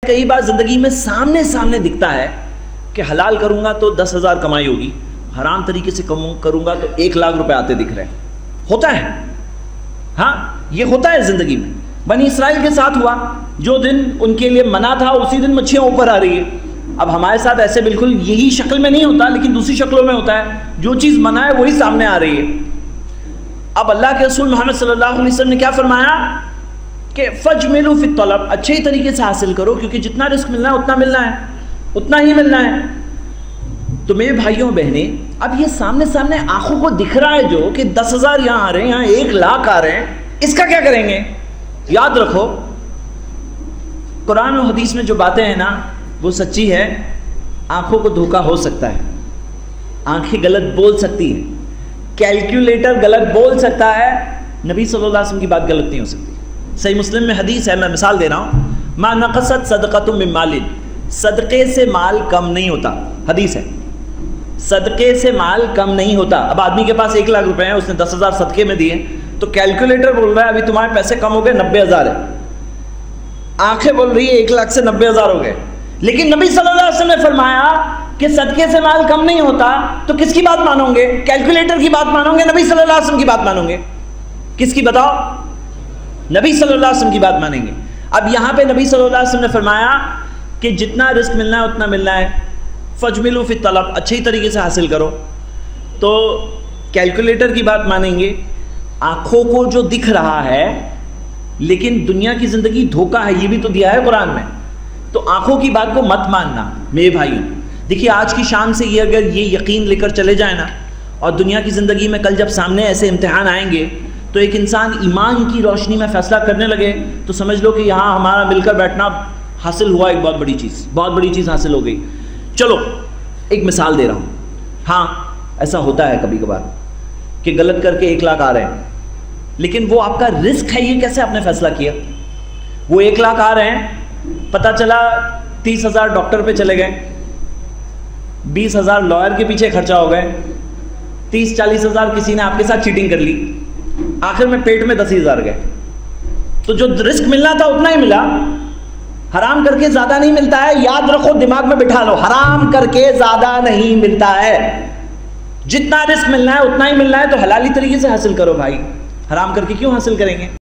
کئی بار زندگی میں سامنے دکھتا ہے کہ حلال کروں گا تو 10,000 کمائی ہوگی، حرام طریقے سے کروں گا تو 1,00,000 روپے آتے دکھ رہے ہیں. ہوتا ہے، ہاں یہ ہوتا ہے زندگی میں. بنی اسرائیل کے ساتھ ہوا، جو دن ان کے لیے منع تھا اسی دن مچھیاں اوپر آ رہی ہے. اب ہمارے ساتھ ایسے بالکل یہی شکل میں نہیں ہوتا، لیکن دوسری شکلوں میں ہوتا ہے. جو چیز منع ہے وہی سامنے آ رہی ہے. اب اللہ کے رسول محمد صلی اللہ علیہ وسلم نے کیا فرمایا کہ فَجْمِلُوا فِي الطَّلَبِ، اچھے طریقے سے حاصل کرو، کیونکہ جتنا رزق ملنا ہے اتنا ملنا ہے، اتنا ہی ملنا ہے. تو میرے بھائیوں بہنیں، اب یہ سامنے آنکھوں کو دکھ رہا ہے جو کہ 10,000 یہاں آ رہے ہیں، یہاں 1,00,000 آ رہے ہیں، اس کا کیا کریں گے؟ یاد رکھو قرآن و حدیث میں جو باتیں ہیں نا وہ سچی ہے. آنکھوں کو دھوکا ہو سکتا ہے، آنکھیں غلط بول سکتی ہیں، کیلکولیٹر غلط بول سکتا ہے، نبی صلی اللہ علیہ وسلم کی بات غلط نہیں ہو سکتی. صحیح مسلم میں حدیث ہے، میں مثال دے رہا ہوں، ما نقصت صدقۃ من مال، صدقے سے مال کم نہیں ہوتا. حدیث ہے، صدقے سے مال کم نہیں ہوتا. اب آدمی کے پاس 1,00,000 روپے ہیں، اس نے 10,000 صدقے میں دیے، تو کیلکولیٹر بول رہا ہے ابھی تمہارے پیسے کم ہو گئے، 90,000 ہے. آنکھیں بول رہی ہے 1,00,000 سے 90,000 ہو گئے. لیکن نبی صلی اللہ علیہ وسلم نے فرمایا کہ صدقے سے مال کم نہیں ہوتا. تو کس کی بات مانو گے؟ کیلکولیٹر کی بات مانو گے، نبی صلی اللہ علیہ وسلم کی بات مانو گے؟ کس کی بتاؤ؟ نبی صلی اللہ علیہ وسلم کی بات مانیں گے. اب یہاں پہ نبی صلی اللہ علیہ وسلم نے فرمایا کہ جتنا رزق ملنا ہے اتنا ملنا ہے. فَجْمِلُوا فِي الطَّلَبِ، اچھے طریقے سے حاصل کرو. تو کیلکولیٹر کی بات مانیں گے، آنکھوں کو جو دکھ رہا ہے، لیکن دنیا کی زندگی دھوکا ہے، یہ بھی تو دیا ہے قرآن میں. تو آنکھوں کی بات کو مت ماننا میرے بھائیوں. دیکھیے آج کی شام سے یہ اگر یہ یقین لے کر چلے جائیں نا، اور دنیا کی زندگی میں کل جب سامنے ایسے امتحان آئیں گے تو ایک انسان ایمان کی روشنی میں فیصلہ کرنے لگے، تو سمجھ لو کہ یہاں ہمارا مل کر بیٹھنا حاصل ہوا، ایک بہت بڑی چیز حاصل ہو گئی. چلو ایک مثال دے رہا ہوں. ہاں ایسا ہوتا ہے کبھی کبھار کہ غلط کر کے 1,00,000 آ رہے ہیں، لیکن وہ آپ کا رزق ہے، یہ کیسے آپ نے فیصلہ کیا؟ وہ 1,00,000 آ رہے ہیں، پتہ چلا 30,000 ڈاکٹر پہ چلے گئے، 20,000 لائر کے پیچھے خرچہ ہو گئے، 30-40,000 کسی نے آپ کے ساتھ چیٹنگ کر لی، آخر میں پیٹ میں 10,000 گئے. تو جو رزق ملنا تھا اتنا ہی ملا. حرام کر کے زیادہ نہیں ملتا ہے، یاد رکھو، دماغ میں بٹھا لو، حرام کر کے زیادہ نہیں ملتا ہے. جتنا رزق ملنا ہے اتنا ہی ملنا ہے. تو حلالی طریقے سے حاصل کرو بھائی، حرام کر کے کیوں حاصل کریں گے؟